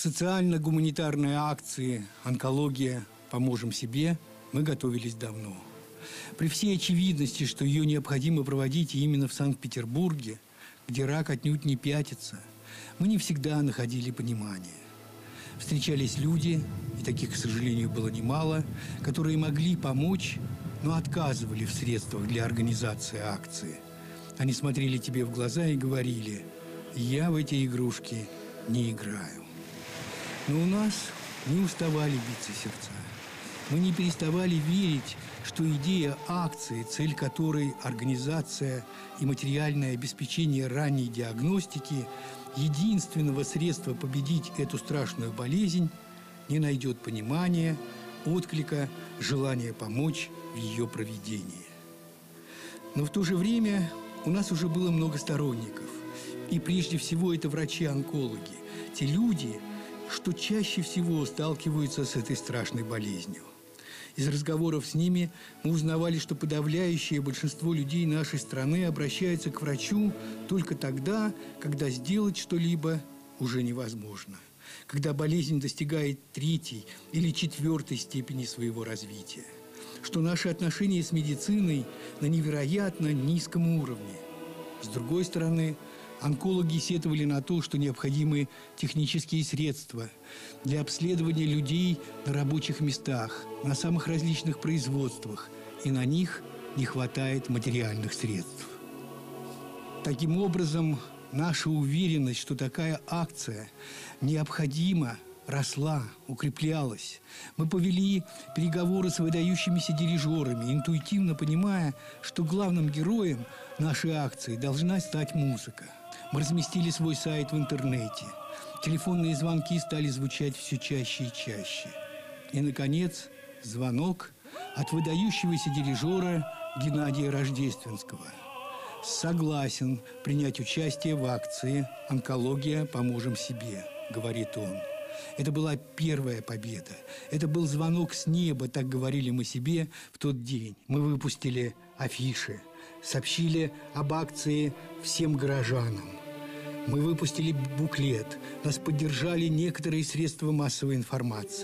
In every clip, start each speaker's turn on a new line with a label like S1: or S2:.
S1: социально-гуманитарной акции «Онкология. Поможем себе» мы готовились давно. При всей очевидности, что ее необходимо проводить именно в Санкт-Петербурге, где рак отнюдь не пятится, мы не всегда находили понимание. Встречались люди, и таких, к сожалению, было немало, которые могли помочь, но отказывали в средствах для организации акции. Они смотрели тебе в глаза и говорили: «Я в эти игрушки не играю». Но у нас не уставали биться сердца. Мы не переставали верить, что идея акции, цель которой – организация и материальное обеспечение ранней диагностики, единственного средства победить эту страшную болезнь, не найдет понимания, отклика, желания помочь в ее проведении. Но в то же время у нас уже было много сторонников. И прежде всего это врачи-онкологи, те люди, что чаще всего сталкиваются с этой страшной болезнью. Из разговоров с ними мы узнавали, что подавляющее большинство людей нашей страны обращаются к врачу только тогда, когда сделать что-либо уже невозможно, когда болезнь достигает 3-й или 4-й степени своего развития, что наши отношения с медициной на невероятно низком уровне. С другой стороны, онкологи сетовали на то, что необходимы технические средства для обследования людей на рабочих местах, на самых различных производствах, и на них не хватает материальных средств. Таким образом, наша уверенность, что такая акция необходима, росла, укреплялась. Мы повели переговоры с выдающимися дирижерами, интуитивно понимая, что главным героем нашей акции должна стать музыка. Мы разместили свой сайт в интернете. Телефонные звонки стали звучать все чаще и чаще. И, наконец, звонок от выдающегося дирижера Геннадия Рождественского. «Согласен принять участие в акции «Онкология. Поможем себе», – говорит он. Это была первая победа. Это был звонок с неба, так говорили мы себе в тот день. Мы выпустили афиши, сообщили об акции всем горожанам. Мы выпустили буклет, нас поддержали некоторые средства массовой информации.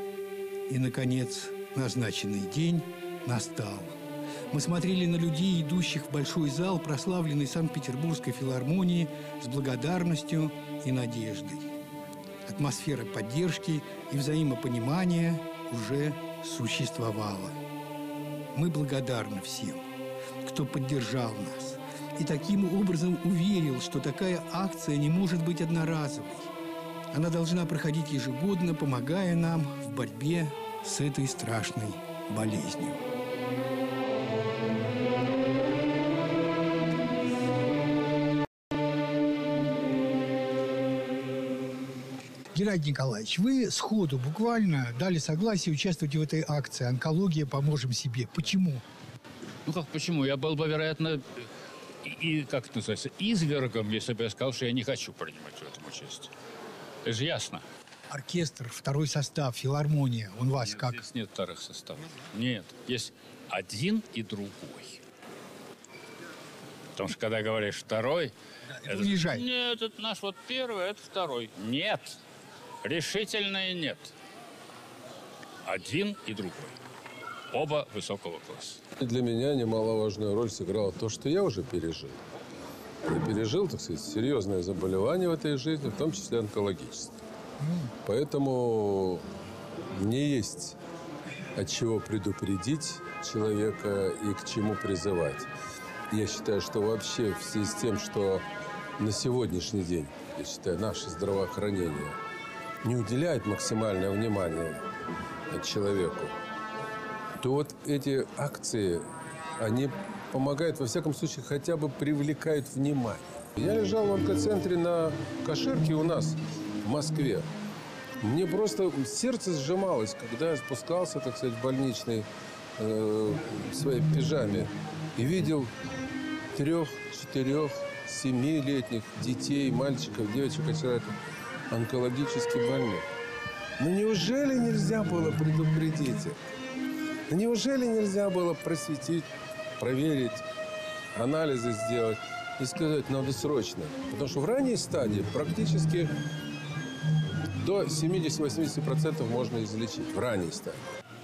S1: И, наконец, назначенный день настал. Мы смотрели на людей, идущих в большой зал прославленной Санкт-Петербургской филармонии, с благодарностью и надеждой. Атмосфера поддержки и взаимопонимания уже существовала. Мы благодарны всем, кто поддержал нас, и таким образом уверил, что такая акция не может быть одноразовой. Она должна проходить ежегодно, помогая нам в борьбе с этой страшной болезнью.
S2: Геннадий Николаевич, вы сходу буквально дали согласие участвовать в этой акции «Онкология. Поможем себе». Почему?
S3: Ну как почему? Я был бы, вероятно, как это называется, извергом, если бы я сказал, что я не хочу принимать в этом участие. Это же ясно.
S2: Оркестр, второй состав, филармония. Он вас
S3: Нет,
S2: как?
S3: Здесь нет вторых составов. Нет. Есть один и другой. Потому что, когда говоришь второй...
S2: Да, это унижает.
S3: Нет, это наш вот первый, это второй. Нет. Решительное нет. Один и другой. Оба высокого класса.
S4: Для меня немаловажную роль сыграло то, что я уже пережил. Я пережил, так сказать, серьезное заболевание в этой жизни, в том числе онкологическое. Поэтому мне есть от чего предупредить человека и к чему призывать. Я считаю, что вообще в связи с тем, что на сегодняшний день, я считаю, наше здравоохранение не уделяет максимальное внимание человеку, то вот эти акции, они помогают, во всяком случае, хотя бы привлекают внимание. Я лежал в онкоцентре на Каширке у нас в Москве. Мне просто сердце сжималось, когда я спускался, так сказать, в больничный в своей пижаме и видел 3, 4, 7-летних детей, мальчиков, девочек, онкологически больных. Ну неужели нельзя было предупредить их? Неужели нельзя было просветить, проверить, анализы сделать и сказать, надо срочно? Потому что в ранней стадии практически до 70-80% можно излечить в ранней стадии.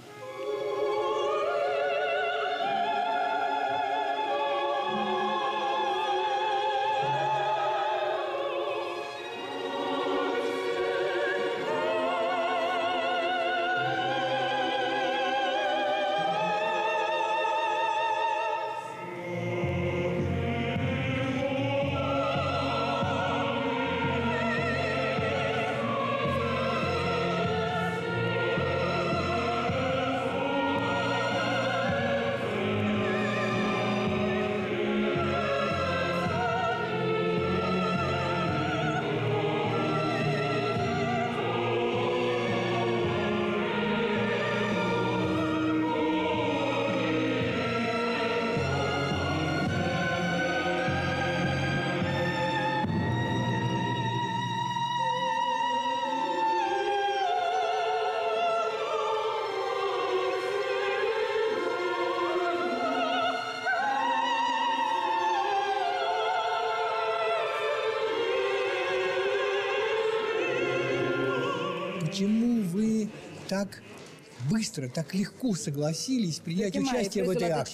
S2: Почему вы так быстро, так легко согласились принять участие в этой акции?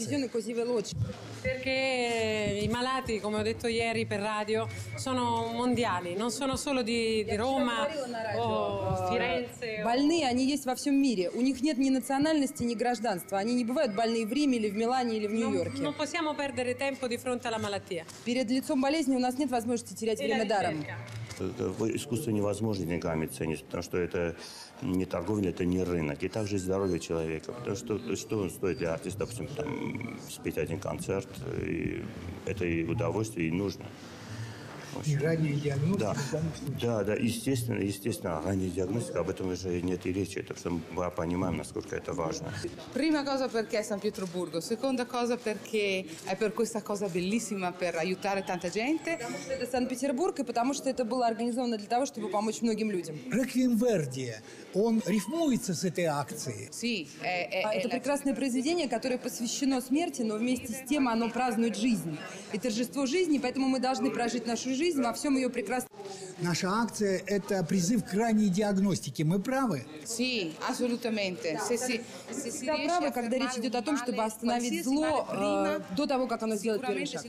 S5: Perché i malati, come ho detto ieri per radio, sono mondiali, non sono solo di Roma o Firenze.
S6: Больные, они есть во всем мире. У них нет ни национальности, ни гражданства. Они не бывают больные в Риме, или в Милане, или в Нью-Йорке.
S5: Non possiamo perdere tempo di fronte alla malattia.
S6: Перед лицом болезни у нас нет возможности терять время даром.
S7: Искусство невозможно деньгами ценить, потому что это не торговля, это не рынок. И также здоровье человека. Потому что он стоит для артиста, допустим, там, спеть один концерт, и это и удовольствие, и нужно.
S2: И ранняя диагностика в данном случае.
S7: Да, естественно, ранняя диагностика, об этом уже нет и речи, потому что мы понимаем, насколько это важно.
S8: Prima cosa perché è San Pietroburgo, seconda cosa perché è per questa cosa bellissima per aiutare tanta gente.
S6: Потому что это Санкт-Петербург, и потому что это было организовано для того, чтобы помочь многим людям.
S2: «Реквием Верди», он рифмуется с этой акцией.
S8: Sì,
S6: Это прекрасное произведение, которое посвящено смерти, но вместе с тем оно празднует жизнь. И торжество жизни, поэтому мы должны прожить нашу жизнь во всем ее прекрасном.
S2: Наша акция – это призыв к ранней диагностике. Мы правы?
S8: Sì, assolutamente. Se
S6: Всегда правы, когда речь идет о том, чтобы остановить зло до того, как оно сделает первый шаг.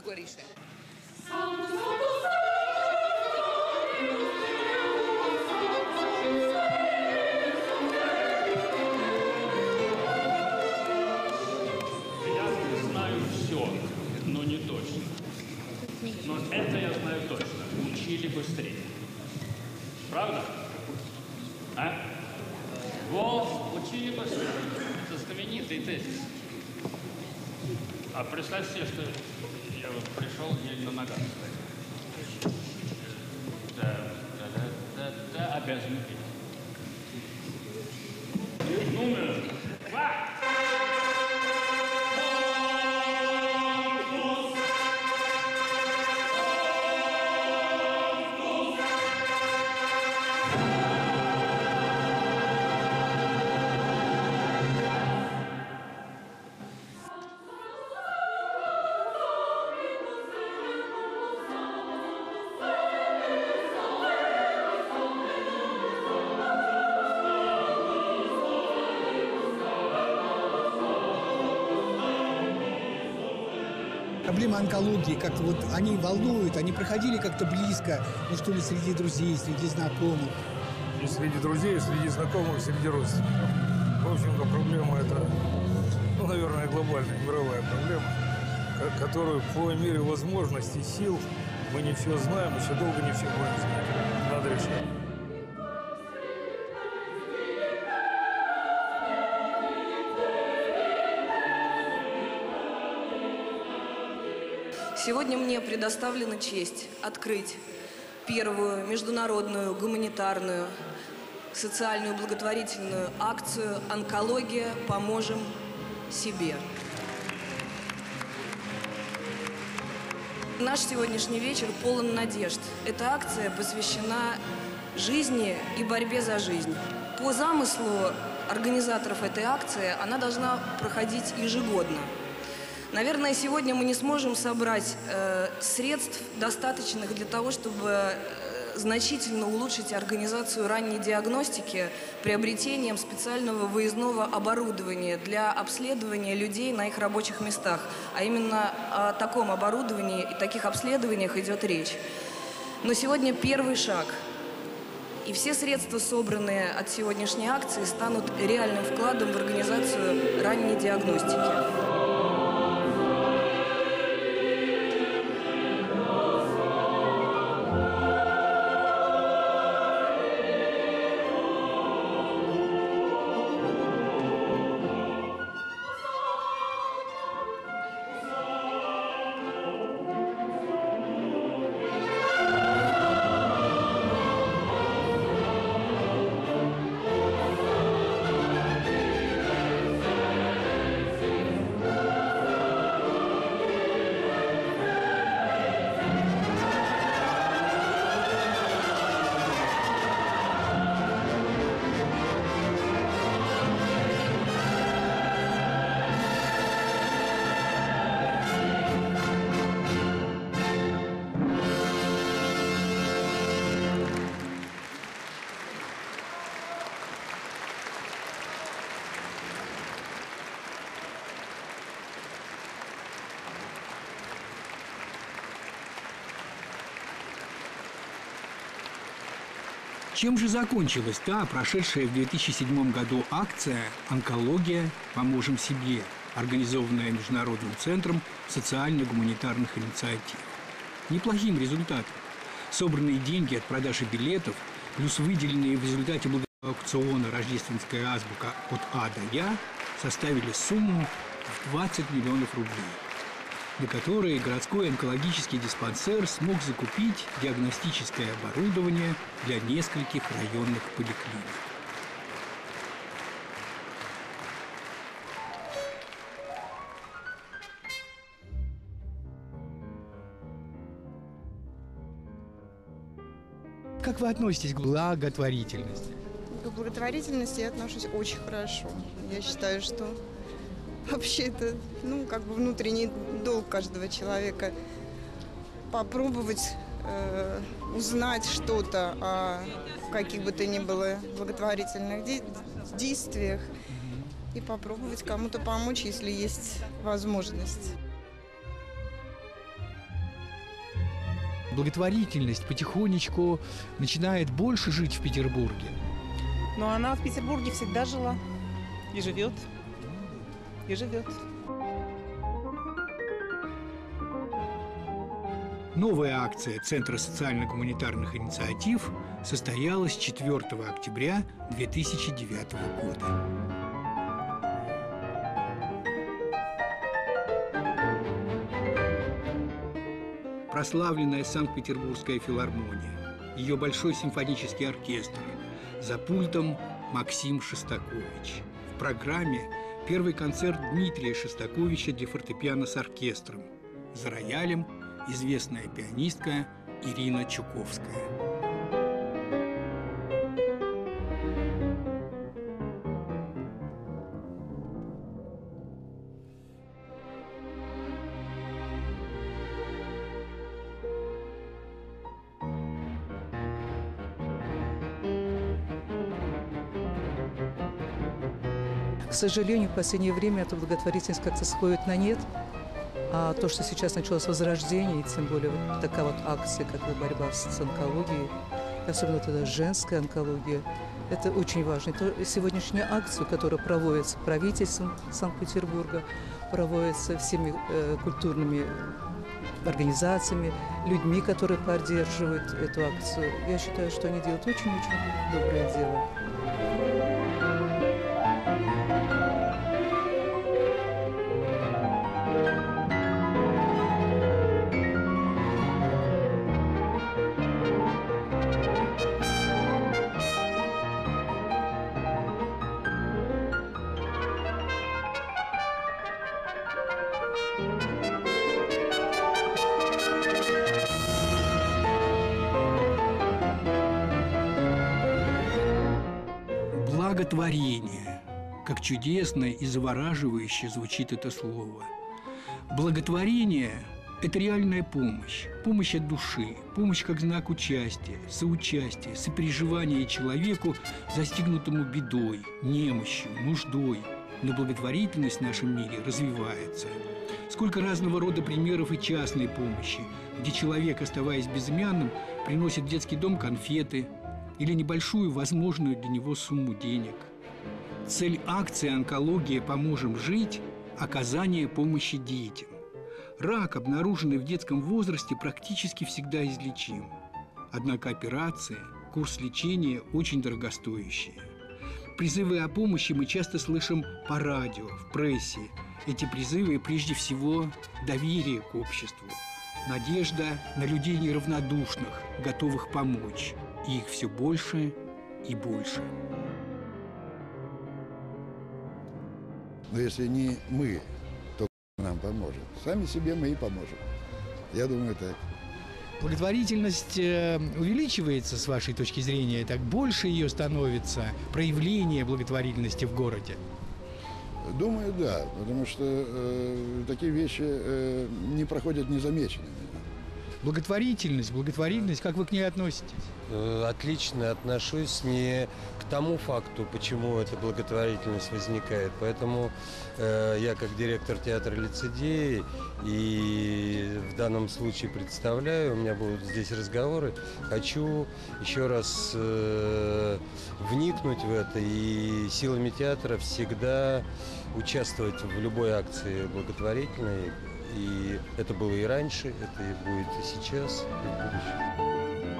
S3: Я знаю все, но не точно. Но это я знаю точно. Учили быстрее. Правда? А? Вот, учили быстрее. Это знаменитый тезис. А представь себе, что я вот пришел, еле на ногах стою. Да, обязан петь. Номер 2.
S2: Проблемы онкологии, как-то вот они волнуют, они проходили как-то близко, ну что ли, среди друзей, среди знакомых.
S9: И среди друзей, и среди знакомых, и среди родственников. В общем-то, проблема эта, ну, наверное, глобальная, мировая проблема, которую по мере возможностей, сил, мы не все знаем, еще долго не все будем знать. Надо решать.
S10: Сегодня мне предоставлена честь открыть первую международную гуманитарную социальную благотворительную акцию «Онкология. Поможем себе». Наш сегодняшний вечер полон надежд. Эта акция посвящена жизни и борьбе за жизнь. По замыслу организаторов этой акции она должна проходить ежегодно. Наверное, сегодня мы не сможем собрать средств, достаточных для того, чтобы значительно улучшить организацию ранней диагностики приобретением специального выездного оборудования для обследования людей на их рабочих местах. А именно о таком оборудовании и таких обследованиях идет речь. Но сегодня первый шаг. И все средства, собранные от сегодняшней акции, станут реальным вкладом в организацию ранней диагностики.
S1: Чем же закончилась та, прошедшая в 2007 году акция «Онкология. Поможем себе», организованная Международным центром социально-гуманитарных инициатив? Неплохим результатом. Собранные деньги от продажи билетов, плюс выделенные в результате аукциона «Рождественская азбука от А до Я» составили сумму в 20 миллионов рублей, на которые городской онкологический диспансер смог закупить диагностическое оборудование для нескольких районных поликлиник.
S2: Как вы относитесь к благотворительности?
S11: К благотворительности я отношусь очень хорошо. Я считаю, что вообще это, внутренний долг каждого человека попробовать узнать что-то о каких бы то ни было благотворительных действиях и попробовать кому-то помочь, если есть возможность.
S2: Благотворительность потихонечку начинает больше жить в Петербурге.
S12: Но она в Петербурге всегда жила и живет. И живет.
S1: Новая акция Центра социально-гуманитарных инициатив состоялась 4 октября 2009 года. Прославленная Санкт-Петербургская филармония, ее большой симфонический оркестр, за пультом Максим Шостакович. В программе первый концерт Дмитрия Шостаковича для фортепиано с оркестром. За роялем известная пианистка Ирина Чуковская.
S12: К сожалению, в последнее время эта благотворительность как-то сходит на нет. А то, что сейчас началось возрождение, и тем более вот такая вот акция, как борьба с онкологией, особенно тогда женская онкология, это очень важно. И сегодняшняя акция, которая проводится правительством Санкт-Петербурга, проводится всеми культурными организациями, людьми, которые поддерживают эту акцию. Я считаю, что они делают очень-очень доброе дело.
S1: Благотворение. Как чудесно и завораживающе звучит это слово. Благотворение Это реальная помощь, помощь от души, помощь как знак участия, соучастия, сопереживания человеку, застигнутому бедой, немощью, нуждой. Но благотворительность в нашем мире развивается. Сколько разного рода примеров и частной помощи, где человек, оставаясь безымянным, приносит в детский дом конфеты или небольшую возможную для него сумму денег. Цель акции «Онкология. Поможем жить» – оказание помощи детям. Рак, обнаруженный в детском возрасте, практически всегда излечим. Однако операция, курс лечения очень дорогостоящие. Призывы о помощи мы часто слышим по радио, в прессе. Эти призывы прежде всего доверие к обществу, надежда на людей неравнодушных, готовых помочь. И их все больше и больше.
S13: Но если не мы, то нам поможет. Сами себе мы и поможем. Я думаю, так.
S2: Благотворительность увеличивается, с вашей точки зрения, так больше ее становится, проявление благотворительности в городе?
S13: Думаю, да, потому что такие вещи не проходят незамеченными.
S2: Благотворительность, как вы к ней относитесь?
S14: Отлично отношусь не к тому факту, почему эта благотворительность возникает. Поэтому я, как директор театра лицедеи, и в данном случае представляю, у меня будут здесь разговоры, хочу еще раз вникнуть в это и силами театра всегда участвовать в любой акции благотворительной. И это было и раньше, это и будет и сейчас, и в будущем.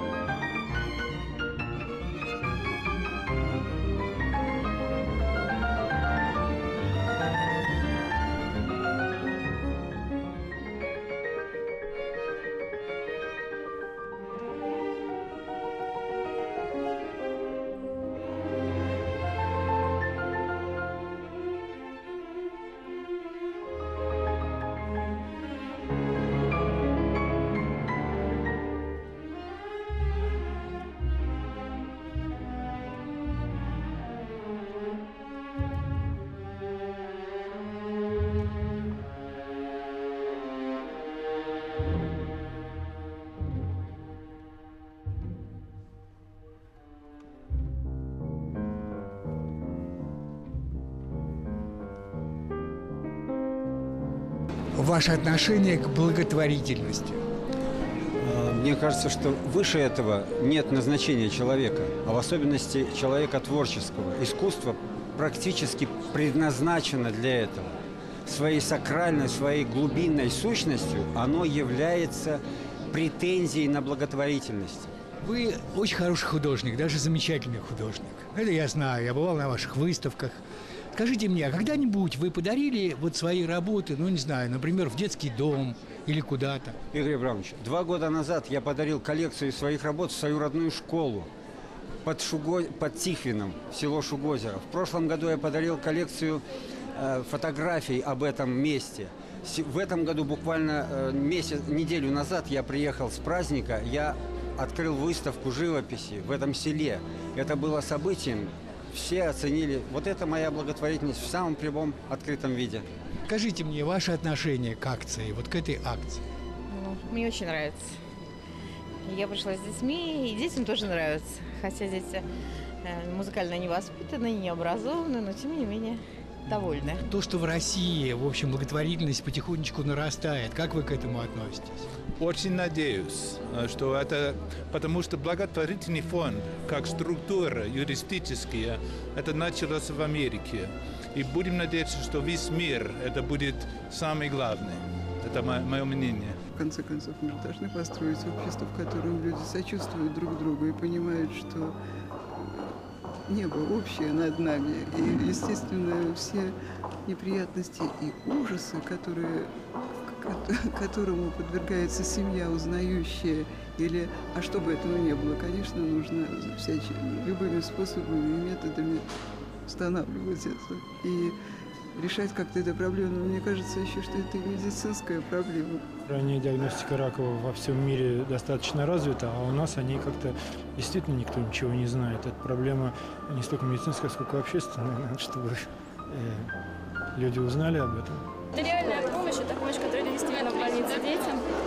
S2: Ваше отношение к благотворительности?
S15: Мне кажется, что выше этого нет назначения человека, а в особенности человека творческого. Искусство практически предназначено для этого. Своей сакральной, своей глубинной сущностью оно является претензией на благотворительность.
S2: Вы очень хороший художник, даже замечательный художник. Это я знаю, я бывал на ваших выставках. Скажите мне, а когда-нибудь вы подарили вот свои работы, ну, не знаю, например, в детский дом или куда-то?
S15: Игорь Абрамович, 2 года назад я подарил коллекцию своих работ в свою родную школу под Тихвином, в село Шугозеро. В прошлом году я подарил коллекцию фотографий об этом месте. В этом году буквально неделю назад я приехал с праздника, я открыл выставку живописи в этом селе. Это было событием. Все оценили. Вот это моя благотворительность в самом прямом открытом виде.
S2: Скажите мне, ваше отношение к акции, вот к этой акции?
S16: Мне очень нравится. Я пришла с детьми, и детям тоже нравится. Хотя дети музыкально невоспитанные, необразованные, но тем не менее довольны.
S2: То, что в России, в общем, благотворительность потихонечку нарастает, как вы к этому относитесь?
S17: Очень надеюсь, что это... Потому что благотворительный фонд, как структура юридическая, это началось в Америке. И будем надеяться, что весь мир это будет самый главный. Это мое мнение.
S18: В конце концов, мы должны построить общество, в котором люди сочувствуют друг другу и понимают, что небо общее над нами. И, естественно, все неприятности и ужасы, которому подвергается семья, узнающая, или, а чтобы этого не было, конечно, нужно любыми способами и методами устанавливать это и решать как-то эту проблему. Но мне кажется еще, что это медицинская проблема.
S19: Ранняя диагностика рака во всем мире достаточно развита, а у нас о ней как-то действительно никто ничего не знает. Это проблема не столько медицинская, сколько общественная, чтобы люди узнали об этом.
S20: Это реальная помощь, это помощь, которая действительно в больнице детям.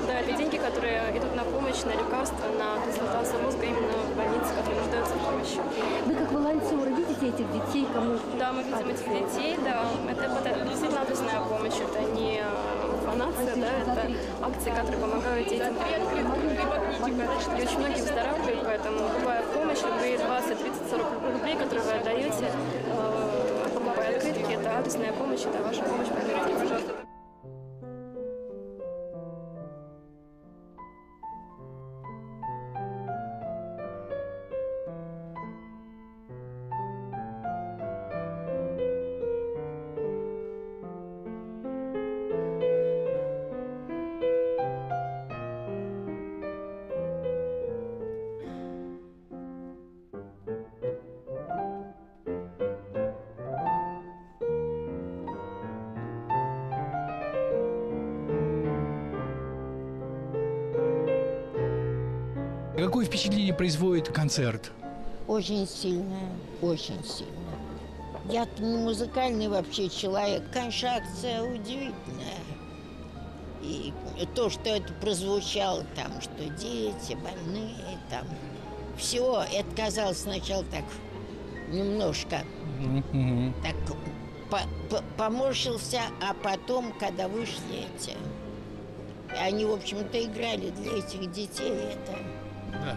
S20: обычное лекарство на трансплантацию мозга именно в больнице, которые нуждаются в помощи.
S21: Вы как волонтеры видите этих детей? Кому?
S20: Да, мы видим этих детей, да. Это действительно адресная помощь, это не фанация, да, это акции, которые помогают детям. И очень многие выздоравливают, поэтому любая помощь, любые 20, 30, 40 рублей, которые вы отдаете, покупая открытки, это адресная помощь, это ваша помощь, поверьте, пожалуйста.
S2: Какое впечатление производит концерт?
S22: Очень сильное, очень сильное. Я не музыкальный вообще человек. Конечно, акция удивительная. И то, что это прозвучало там, что дети больные, там, все, это казалось сначала так немножко так поморщился, а потом, когда вышли эти, они, в общем-то, играли для этих детей, это...
S2: Да.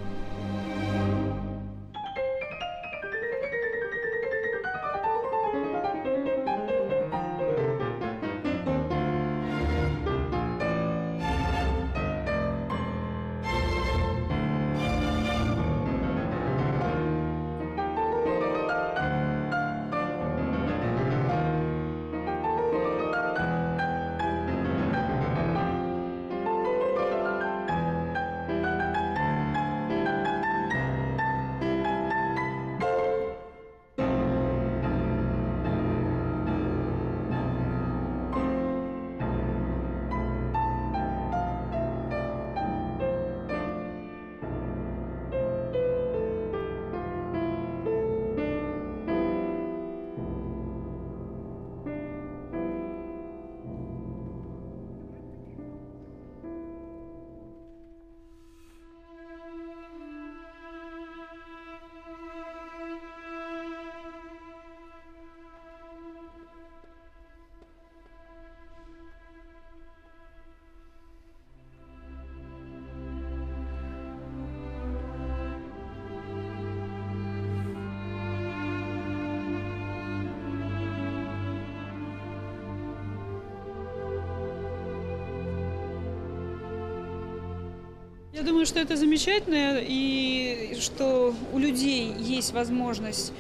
S23: Я думаю, что это замечательно, и что у людей есть возможность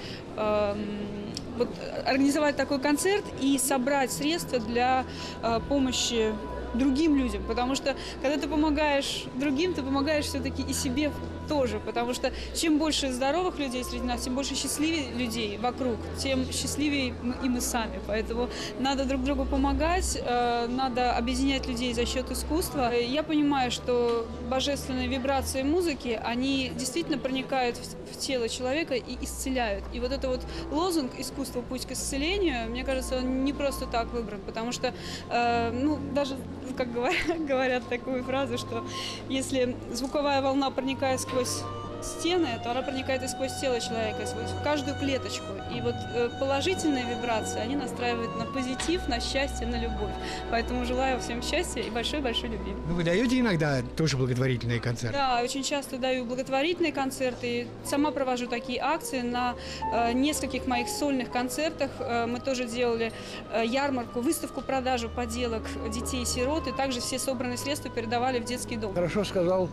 S23: вот, организовать такой концерт и собрать средства для помощи другим людям, потому что когда ты помогаешь другим, ты помогаешь все-таки и себе тоже, потому что чем больше здоровых людей среди нас, тем больше счастливее людей вокруг, тем счастливее и мы сами. Поэтому надо друг другу помогать, надо объединять людей за счет искусства. Я понимаю, что божественные вибрации музыки, они действительно проникают в тело человека и исцеляют. И вот это вот лозунг «Искусство – путь к исцелению», мне кажется, он не просто так выбран, потому что, ну, даже, как говорят такую фразу, что если звуковая волна проникает сквозь стены, то она проникает и сквозь тело человека, сквозь каждую клеточку. И вот положительные вибрации, они настраивают на позитив, на счастье, на любовь. Поэтому желаю всем счастья и большой-большой любви.
S2: Ну, вы даете иногда тоже благотворительные концерты?
S23: Да, очень часто даю благотворительные концерты. Сама провожу такие акции. На нескольких моих сольных концертах мы тоже делали ярмарку, выставку-продажу поделок детей-сирот. И также все собранные средства передавали в детский дом.
S24: Хорошо сказал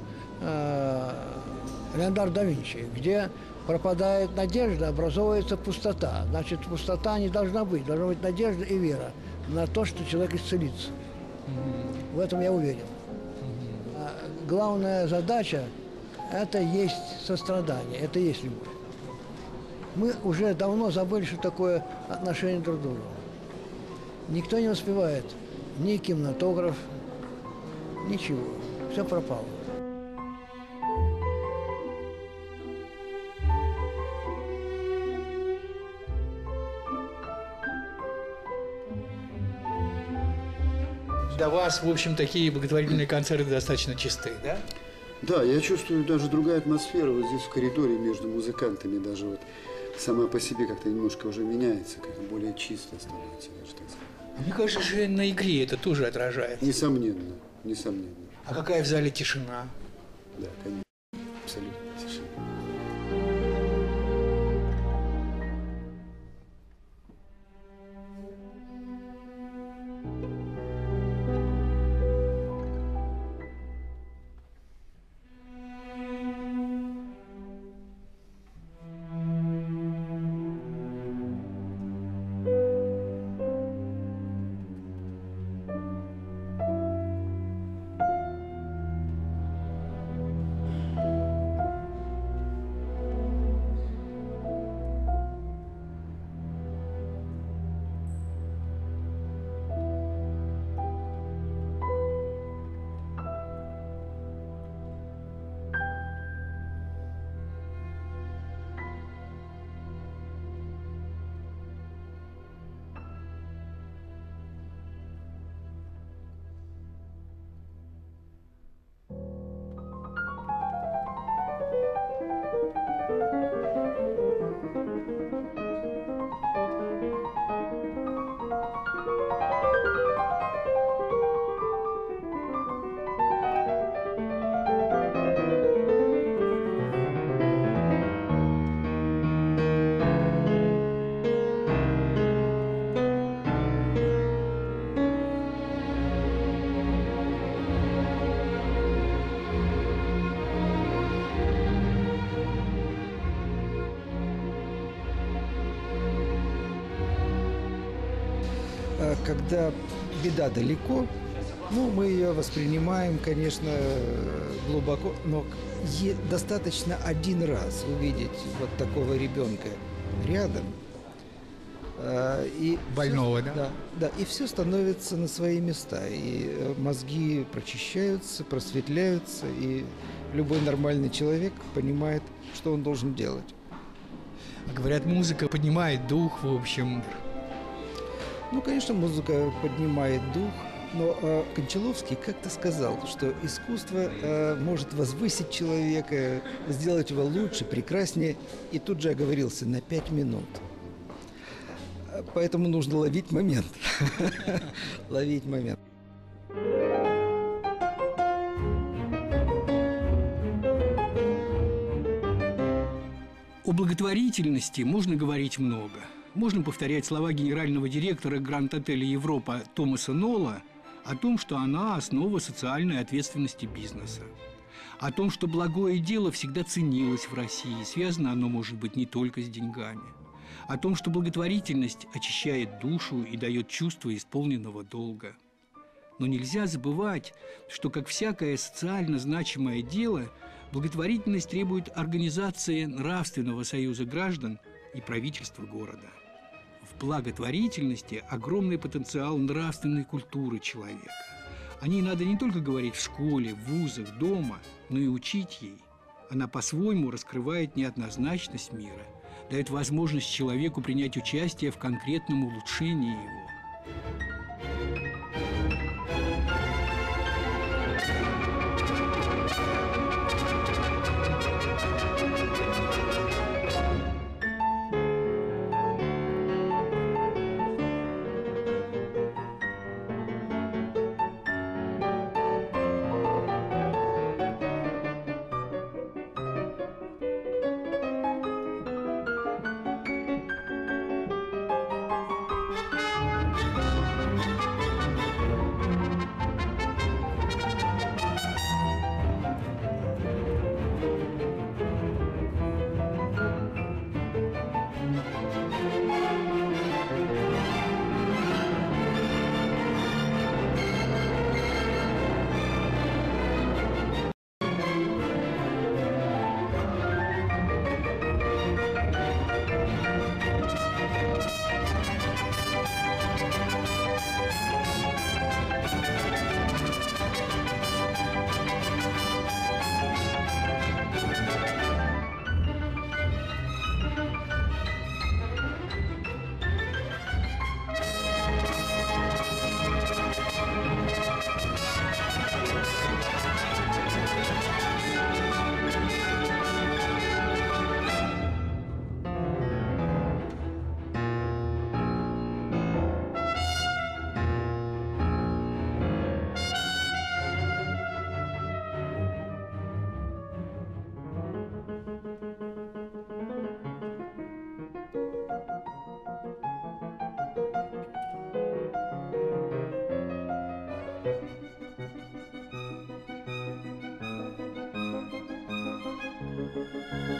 S24: Леонардо да Винчи, где пропадает надежда, образовывается пустота. Значит, пустота не должна быть. Должна быть надежда и вера на то, что человек исцелится. В этом я уверен. Главная задача – это есть сострадание, это есть любовь. Мы уже давно забыли, что такое отношение друг к другу. Никто не успевает. Ни кинематограф, ничего. Все пропало.
S2: Для вас, в общем, такие благотворительные концерты достаточно чистые, да?
S4: Да, я чувствую даже другая атмосфера вот здесь в коридоре между музыкантами. Даже вот сама по себе как-то немножко уже меняется, как более чисто становится, даже так сказать.
S2: Мне кажется, же на игре это тоже отражается.
S4: Несомненно, несомненно.
S2: А какая в зале тишина?
S4: Да, конечно, абсолютно тишина.
S5: Когда беда далеко, ну, мы ее воспринимаем, конечно, глубоко, но достаточно один раз увидеть вот такого ребенка рядом. И
S2: больного,
S5: все,
S2: да?
S5: Да, и все становится на свои места, и мозги прочищаются, просветляются, и любой нормальный человек понимает, что он должен делать.
S2: Говорят, музыка поднимает дух, в общем.
S5: Ну, конечно, музыка поднимает дух, но Кончаловский как-то сказал, что искусство может возвысить человека, сделать его лучше, прекраснее, и тут же оговорился на 5 минут. Поэтому нужно ловить момент. Ловить момент.
S1: О благотворительности можно говорить много. Можно повторять слова генерального директора Гранд-отеля «Европа» Томаса Нолла о том, что она – основа социальной ответственности бизнеса. О том, что благое дело всегда ценилось в России, связано оно может быть не только с деньгами. О том, что благотворительность очищает душу и дает чувство исполненного долга. Но нельзя забывать, что, как всякое социально значимое дело, благотворительность требует организации нравственного союза граждан и правительства города. В благотворительности огромный потенциал нравственной культуры человека. О ней надо не только говорить в школе, в вузах, дома, но и учить ей. Она по-своему раскрывает неоднозначность мира, дает возможность человеку принять участие в конкретном улучшении его.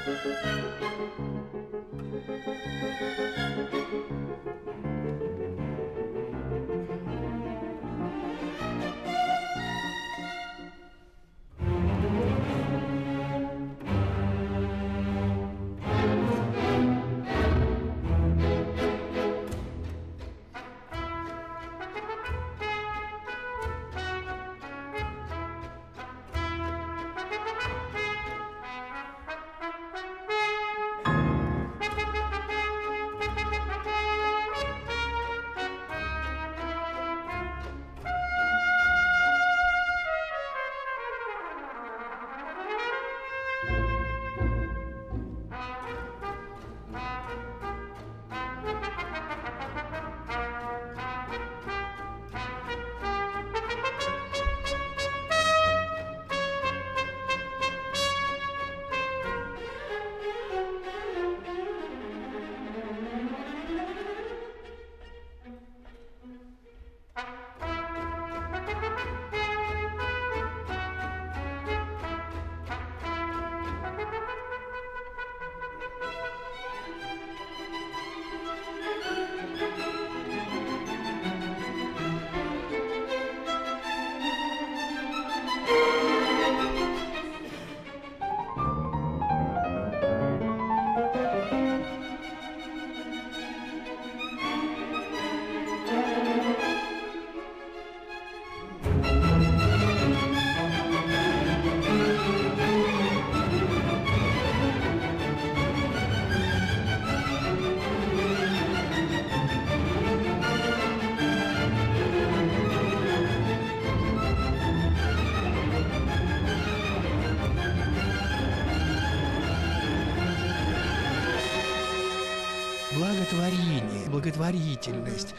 S2: Благотворение, благотворительность,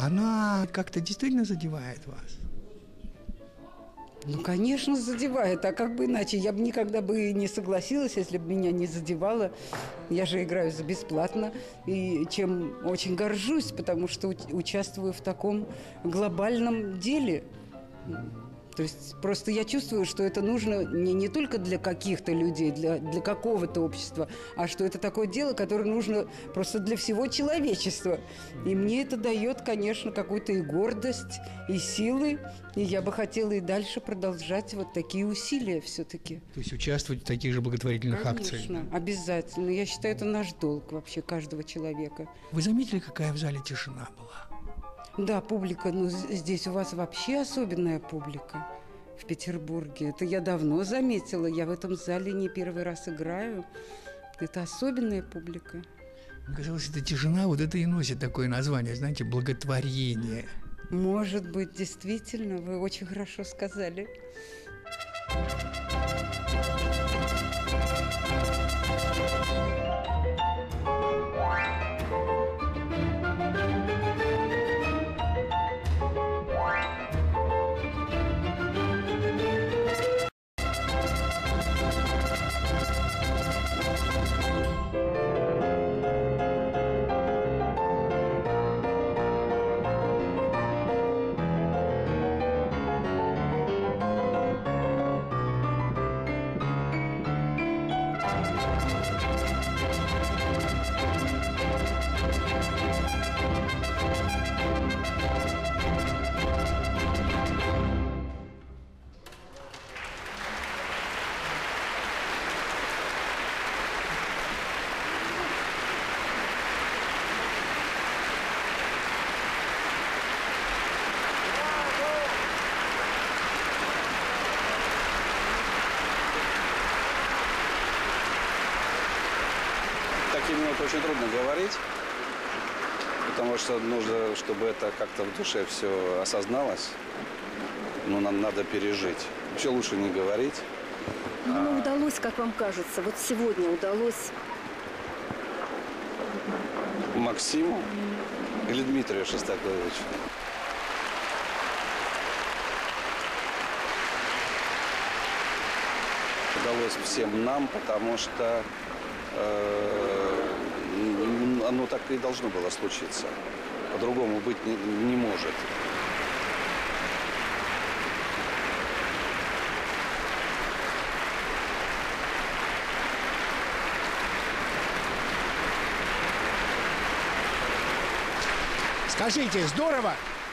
S2: она как-то действительно задевает вас?
S3: Ну, конечно, задевает. А как бы иначе? Я бы никогда бы не согласилась, если бы меня не задевало. Я же играю за бесплатно, и чем очень горжусь, потому что участвую в таком глобальном деле. То есть просто я чувствую, что это нужно не только для каких-то людей, для какого-то общества, а что это такое дело, которое нужно просто для всего человечества. И мне это дает, конечно, какую-то и гордость, и силы. И я бы хотела и дальше продолжать вот такие усилия все-таки.
S2: То есть участвовать в таких же благотворительных акциях?
S3: Конечно, обязательно. Я считаю, это наш долг вообще каждого человека.
S2: Вы заметили, какая в зале тишина была?
S3: Да, публика, ну здесь у вас вообще особенная публика в Петербурге. Это я давно заметила. Я в этом зале не первый раз играю. Это особенная публика.
S2: Мне казалось, эта тишина, вот это и носит такое название, знаете, благотворение.
S3: Может быть, действительно, вы очень хорошо сказали.
S6: Такие минуты очень трудно говорить, потому что нужно, чтобы это как-то в душе все осозналось. Ну, нам надо пережить. Вообще лучше не говорить.
S21: Ну, удалось, как вам кажется, вот сегодня удалось
S6: Максиму или Дмитрию Шостаковичу? Удалось всем нам, потому что оно так и должно было случиться. По-другому быть не может.
S2: Скажите, здорово?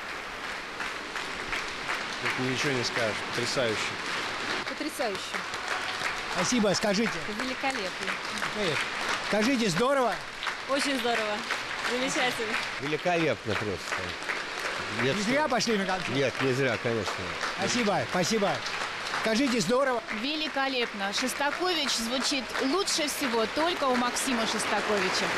S7: Тут ничего не скажешь. Потрясающе.
S8: Потрясающе.
S2: Спасибо, скажите.
S8: Великолепно.
S2: Скажите, здорово?
S8: Очень здорово. Замечательно.
S9: Великолепно просто.
S2: Не зря пошли на концерт?
S9: Нет, не зря, конечно.
S2: Спасибо, спасибо. Скажите, здорово?
S10: Великолепно. Шостакович звучит лучше всего только у Максима Шостаковича.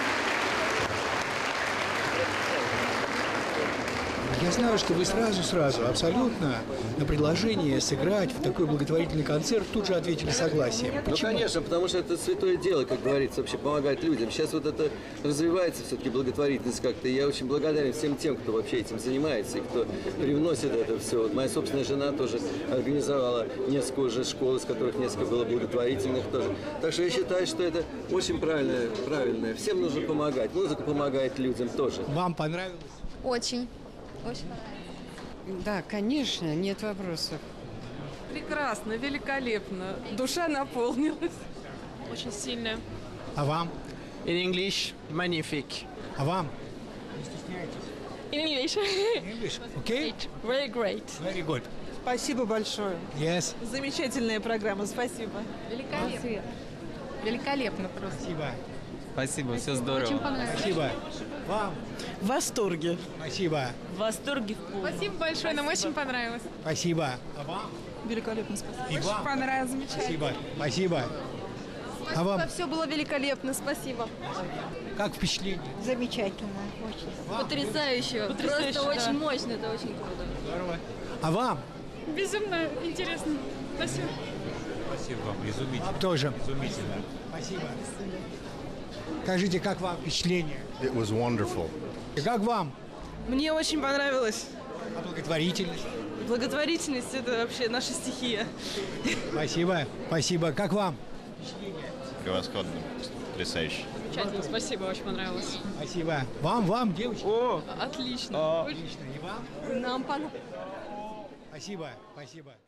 S2: Я знаю, что вы сразу, абсолютно на предложение сыграть в такой благотворительный концерт тут же ответили согласием. Почему?
S25: Ну, конечно, потому что это святое дело, как говорится, вообще помогать людям. Сейчас вот это развивается все-таки благотворительность как-то. И я очень благодарен всем тем, кто вообще этим занимается и кто привносит это все. Вот моя собственная жена тоже организовала несколько уже школ, из которых несколько было благотворительных тоже. Так что я считаю, что это очень правильное. Всем нужно помогать. Музыка помогает людям тоже.
S2: Вам понравилось?
S8: Очень. Очень.
S26: Да, конечно, нет вопросов.
S27: Прекрасно, великолепно. Душа наполнилась.
S8: Очень сильно.
S2: А вам?
S27: In English, magnifique.
S2: А вам?
S8: In English.
S2: English, okay?
S8: Very great.
S2: Very good.
S27: Спасибо большое.
S2: Yes.
S27: Замечательная программа, спасибо.
S8: Великолепно. Великолепно просто.
S2: Спасибо.
S28: Спасибо, все здорово.
S8: Очень понравилось.
S2: Спасибо. Вам?
S27: В восторге.
S2: Спасибо.
S27: В восторге в полном.
S8: Спасибо большое, нам очень понравилось.
S2: Спасибо. А вам?
S27: Великолепно, спасибо.
S2: И вам?
S8: Понравилось, замечательно.
S2: Спасибо. Спасибо. А вам?
S8: Все было великолепно, спасибо.
S2: Как впечатление?
S22: Замечательно. Очень.
S8: Потрясающе. Просто очень мощно, это очень круто.
S2: Здорово. А вам?
S8: Безумно интересно. Спасибо.
S29: Спасибо вам, изумительно.
S2: Вам тоже.
S29: Изумительно.
S2: Спасибо. Скажите, как вам впечатление?
S30: It was wonderful.
S2: И как вам?
S27: Мне очень понравилось.
S2: А благотворительность?
S27: Благотворительность – это вообще наша стихия.
S2: Спасибо. Спасибо. Как вам?
S30: Превосходно. Потрясающе.
S8: Замечательно, спасибо, очень понравилось.
S2: Спасибо. Вам, девочки?
S27: О,
S8: отлично.
S2: Отлично. И вам?
S8: Нам понравилось.
S2: Спасибо. Спасибо.